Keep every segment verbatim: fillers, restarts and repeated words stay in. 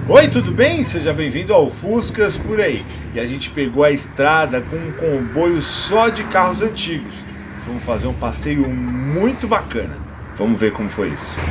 Oi, tudo bem? Seja bem-vindo ao Fuscas Por Aí. E a gente pegou a estrada com um comboio só de carros antigos. Vamos fazer um passeio muito bacana. Vamos ver como foi isso.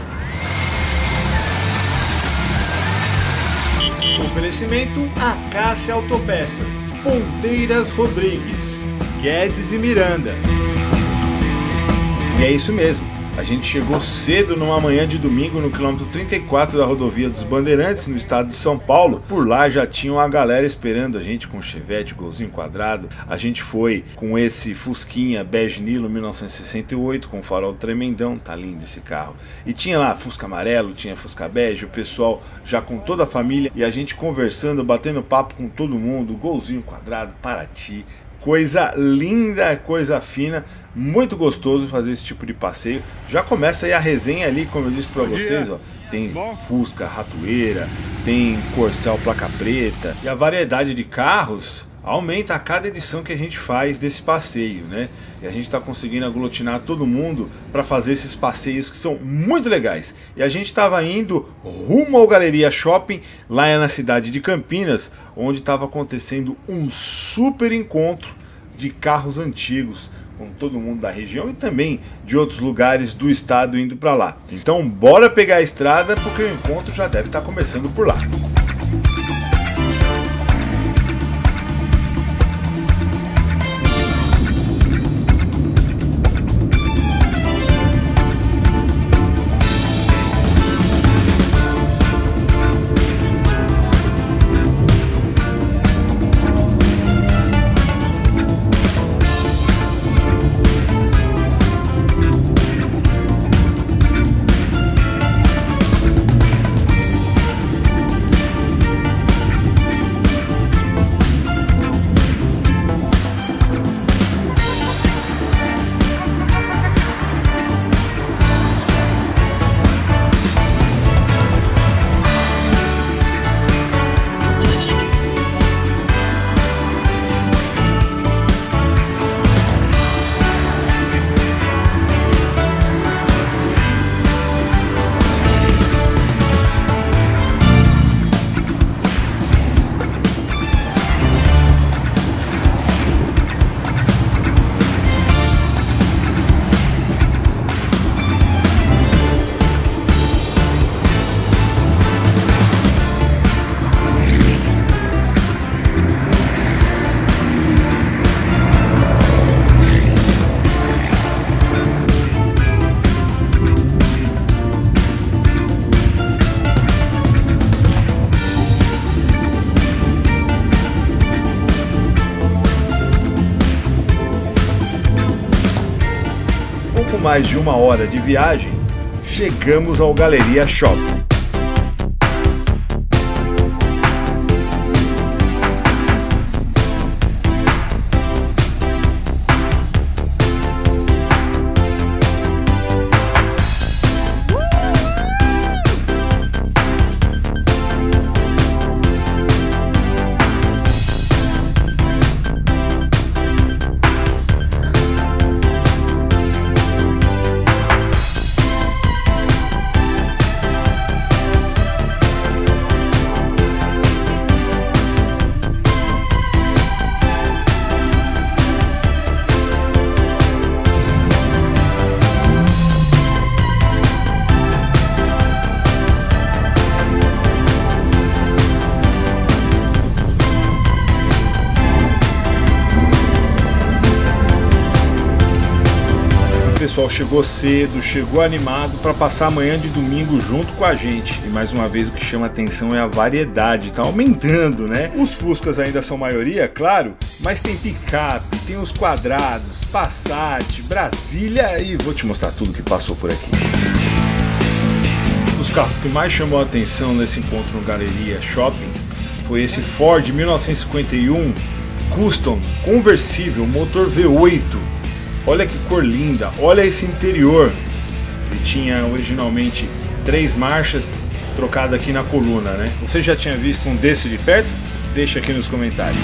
Oferecimento Acácia Autopeças, Ponteiras Rodrigues, Guedes e Miranda. E é isso mesmo. A gente chegou cedo numa manhã de domingo no quilômetro trinta e quatro da rodovia dos Bandeirantes, no estado de São Paulo. Por lá já tinha uma galera esperando a gente com Chevette, golzinho quadrado. A gente foi com esse Fusquinha Bege Nilo mil novecentos e sessenta e oito, com farol tremendão, tá lindo esse carro. E tinha lá Fusca amarelo, tinha Fusca bege, o pessoal já com toda a família e a gente conversando, batendo papo com todo mundo, golzinho quadrado, Paraty. Coisa linda, coisa fina, muito gostoso fazer esse tipo de passeio. Já começa aí a resenha ali, como eu disse para vocês, ó. Tem Fusca ratoeira, tem Corcel placa preta e a variedade de carros aumenta a cada edição que a gente faz desse passeio, né? E a gente está conseguindo aglutinar todo mundo para fazer esses passeios que são muito legais. E a gente estava indo rumo ao Galeria Shopping, lá na cidade de Campinas, onde estava acontecendo um super encontro de carros antigos, com todo mundo da região e também de outros lugares do estado indo para lá. Então bora pegar a estrada, porque o encontro já deve estar começando por lá. Mais de uma hora de viagem, chegamos ao Galeria Shopping. O pessoal chegou cedo, chegou animado para passar a manhã de domingo junto com a gente. E mais uma vez o que chama atenção é a variedade, tá aumentando, né? Os Fuscas ainda são maioria, claro, mas tem picape, tem os quadrados, Passat, Brasília e vou te mostrar tudo que passou por aqui. Um dos carros que mais chamou a atenção nesse encontro no Galeria Shopping foi esse Ford mil novecentos e cinquenta e um Custom conversível, motor V oito. Olha que cor linda, olha esse interior. Ele tinha originalmente três marchas, trocado aqui na coluna, né? Você já tinha visto um desse de perto? Deixa aqui nos comentários.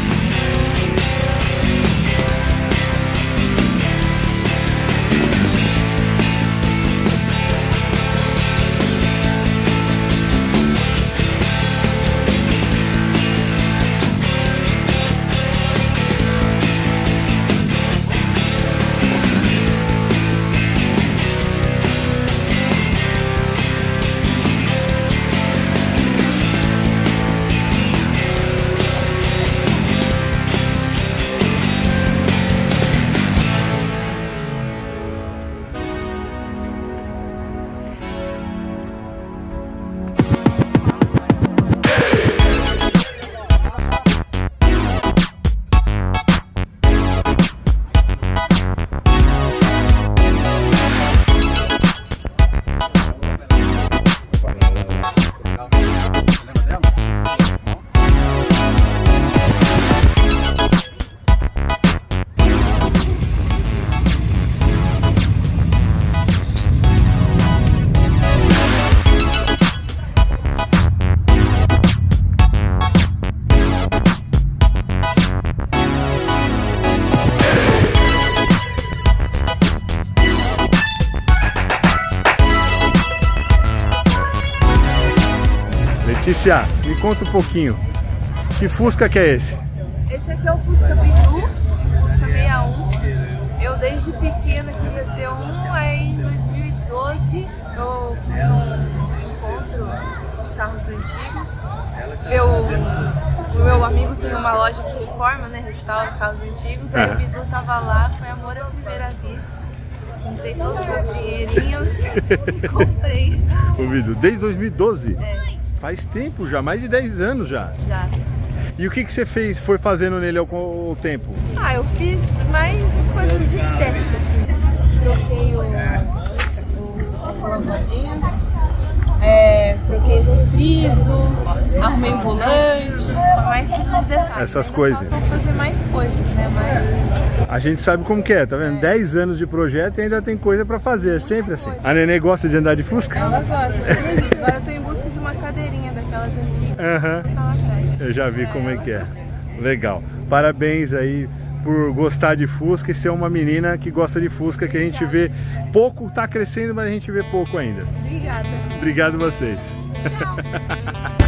Letícia, me conta um pouquinho. Que Fusca que é esse? Esse aqui é o Fusca Bidu, Fusca sessenta e um. Eu desde pequena queria ter um, aí em dois mil e doze eu fui num encontro de carros antigos. Meu, o meu amigo tem uma loja que reforma, né, restaura carros antigos, aí o Bidu tava lá, foi amor à primeira vista. Juntei todos os meus dinheirinhos e comprei. O Bidu, desde dois mil e doze? É. Faz tempo já, mais de dez anos já. Já. E o que, que você fez, foi fazendo nele ao, ao tempo? Ah, eu fiz mais as coisas de estética, assim. Troquei os, os lavadinhos, é, troquei esse friso, arrumei o volante, mais fiz uns detalhes. Essas ainda coisas. falta fazer mais coisas, né? Mas... A gente sabe como que é, tá vendo? É. dez anos de projeto e ainda tem coisa pra fazer, é sempre assim. A Nenê gosta de andar de Fusca? Ela gosta. Agora eu tô em busca de uma cadeirinha daquelas antigas. Aham. Tá lá atrás. Eu já vi como é que é. Legal. Parabéns aí por gostar de Fusca e ser uma menina que gosta de Fusca, que a gente vê pouco, tá crescendo, mas a gente vê pouco ainda. Obrigada. Obrigado a vocês. Tchau.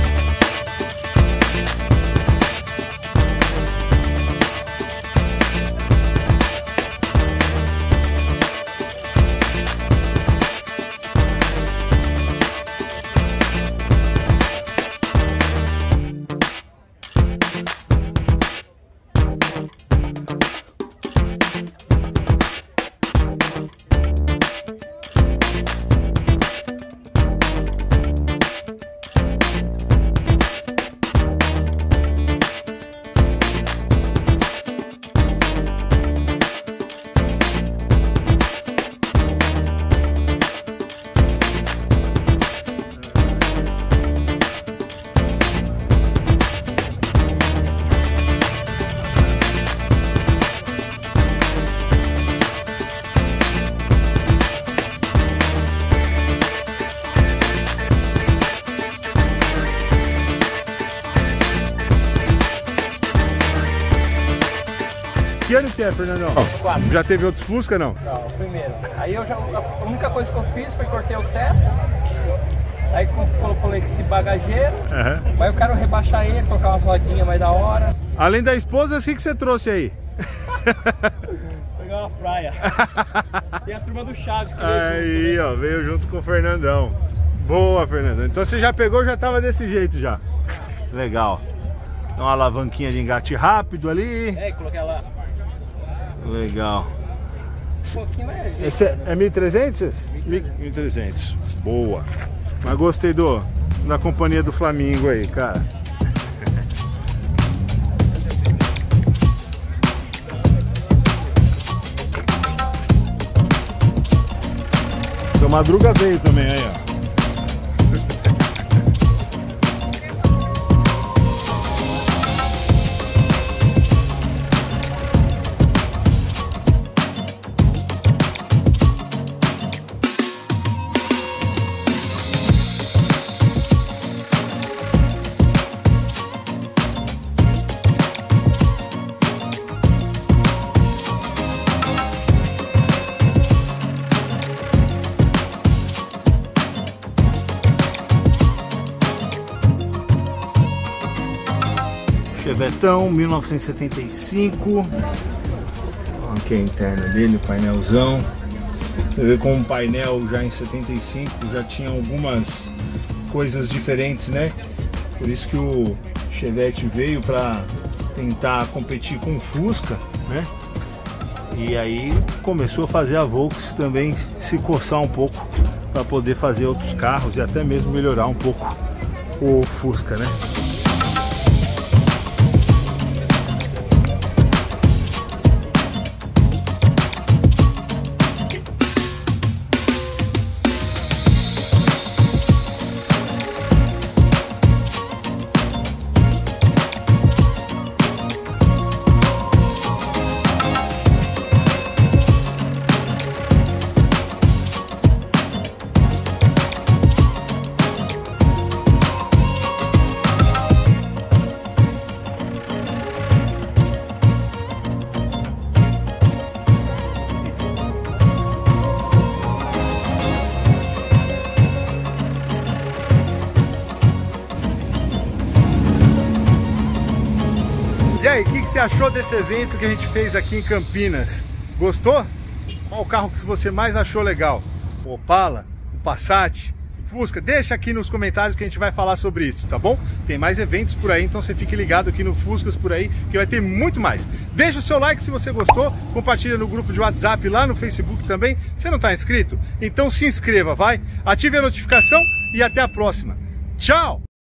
Que ano que é, Fernandão? Quatro. Já teve outros Fusca, não? Não, o primeiro. Aí eu já, a única coisa que eu fiz foi cortei o teto, aí coloquei esse bagageiro, Uhum. aí eu quero rebaixar ele, colocar umas rodinhas mais da hora. Além da esposa, o que você trouxe aí? Pegar uma praia. E a turma do Chaves que veio Aí, junto, né? ó, veio junto com o Fernandão. Boa, Fernandão. Então você já pegou, já tava desse jeito já. Legal. Então, uma alavanquinha de engate rápido ali. É, coloquei lá. Legal. Um pouquinho mais. Esse é, é mil e trezentos? mil e trezentos. Boa. Mas gostei do, da companhia do Flamingo aí, cara. Seu Madruga veio também aí, ó. Chevetão, mil novecentos e setenta e cinco. Aqui a interna dele, o painelzão. Você vê como o painel já em setenta e cinco já tinha algumas coisas diferentes, né? Por isso que o Chevette veio para tentar competir com o Fusca, né? E aí começou a fazer a Volks também se coçar um pouco para poder fazer outros carros e até mesmo melhorar um pouco o Fusca, né? você achou desse evento que a gente fez aqui em Campinas? Gostou? Qual o carro que você mais achou legal? O Opala? O Passat? Fusca? Deixa aqui nos comentários que a gente vai falar sobre isso, tá bom? Tem mais eventos por aí, então você fique ligado aqui no Fuscas por aí, que vai ter muito mais. Deixa o seu like se você gostou, compartilha no grupo de WhatsApp, lá no Facebook também. Você não está inscrito? Então se inscreva, vai, ative a notificação e até a próxima. Tchau!